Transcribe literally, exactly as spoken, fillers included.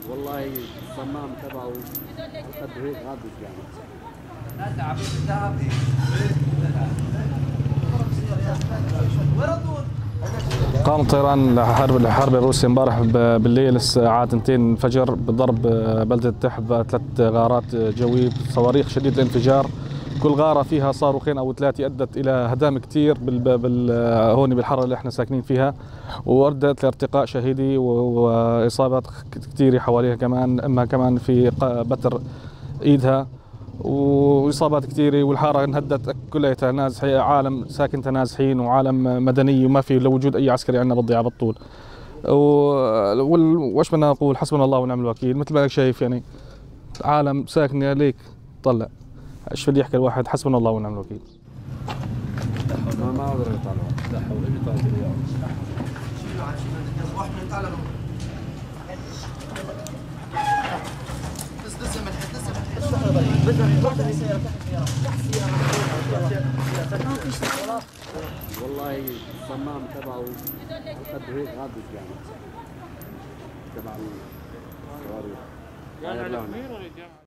والله الصمام تبعه قد هيك غابت يعني. لا تعبيد الذهبي. قام الطيران الحرب الحرب الروسي امبارح بالليل الساعة اثنتين الفجر بضرب بلدة التح بثلاث غارات جوية بصواريخ شديد الانفجار. كل غارة فيها صاروخين أو ثلاثة أدت إلى هدام كثير بال... بال... هون بالحارة اللي احنا ساكنين فيها، وأدت لارتقاء شهيدي وإصابات كثيرة حواليها كمان، إما كمان في بتر إيدها وإصابات كثيرة، والحارة انهدت كلها ناس، عالم ساكن تنازحين وعالم مدني وما في لوجود أي عسكري عندنا بالضيعة بالطول. وش بدنا نقول؟ حسبنا الله ونعم الوكيل. مثل ما شايف يعني عالم ساكنة ليك طلع ايش بده يحكي الواحد؟ حسبنا الله ونعم الوكيل. ما ما اقدر يطلعوا. لا حول ولا قوة الا بالله. شيلوا عن شيلوا واحد من يطلعوا. بس بس ما تحس لسه ما تحس. والله الصمام تبعه قد هيك غابت يعني. تبع الصواريخ.